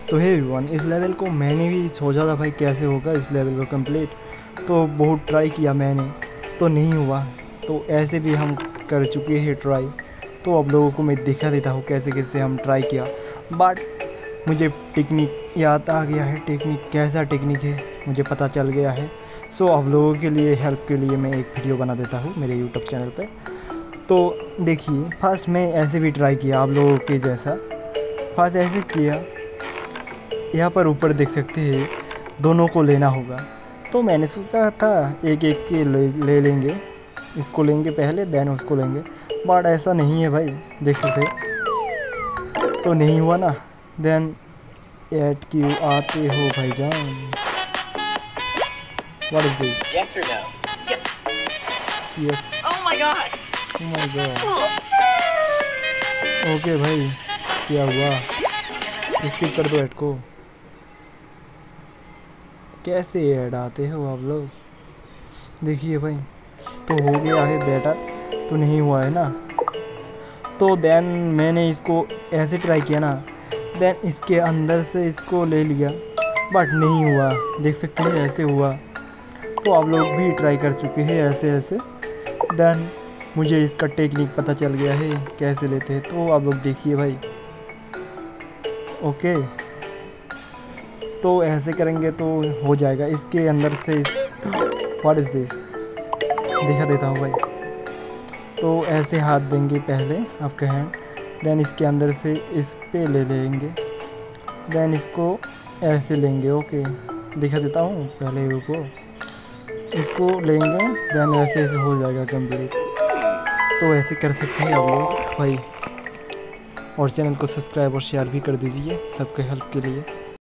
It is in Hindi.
तो हे एवरीवन, इस लेवल को मैंने भी सोचा था भाई कैसे होगा इस लेवल को कंप्लीट, तो बहुत ट्राई किया मैंने तो नहीं हुआ। तो ऐसे भी हम कर चुके हैं ट्राई, तो अब लोगों को मैं दिखा देता हूँ कैसे कैसे हम ट्राई किया। बट मुझे टेक्निक याद आ गया है, टेक्निक कैसा टेक्निक है मुझे पता चल गया है। सो आप लोगों के लिए हेल्प के लिए मैं एक वीडियो बना देता हूँ मेरे यूट्यूब चैनल पे। तो देखिए, फर्स्ट मैं ऐसे भी ट्राई किया आप लोगों के जैसा। फर्स्ट ऐसे किया, यहाँ पर ऊपर देख सकते हैं दोनों को लेना होगा। तो मैंने सोचा था एक एक के ले लेंगे, इसको लेंगे पहले देन उसको लेंगे, बट ऐसा नहीं है भाई, देख सकते हैं। तो नहीं हुआ ना, देन ऐड क्यों आते हो भाईजान? What is this? Yes or no? Yes. Yes, Oh my god. Oh my God. Okay भाई, क्या हुआ? स्किप कर दो ऐड को। कैसे ऐड आते हो आप लोग? देखिए भाई, तो हो गया है बेटर, तो नहीं हुआ है ना। तो देन मैंने इसको ऐसे ट्राई किया ना, देन इसके अंदर से इसको ले लिया, बट नहीं हुआ। देख सकते हैं ऐसे हुआ। तो आप लोग भी ट्राई कर चुके हैं ऐसे ऐसे, देन मुझे इसका टेक्निक पता चल गया है कैसे लेते हैं। तो आप लोग देखिए भाई, ओके। तो ऐसे करेंगे तो हो जाएगा। इसके अंदर से व्हाट इज़ दिस दिखा देता हूँ भाई। तो ऐसे हाथ देंगे पहले आपका हैंड, देन इसके अंदर से इस पे ले लेंगे, देन इसको ऐसे लेंगे। ओके, दिखा देता हूँ पहले रुको, इसको लेंगे देन ऐसे ऐसे हो जाएगा कंप्लीट। तो ऐसे कर सकते हैं आप लोग भाई, और चैनल को सब्सक्राइब और शेयर भी कर दीजिए सबके हेल्प के लिए।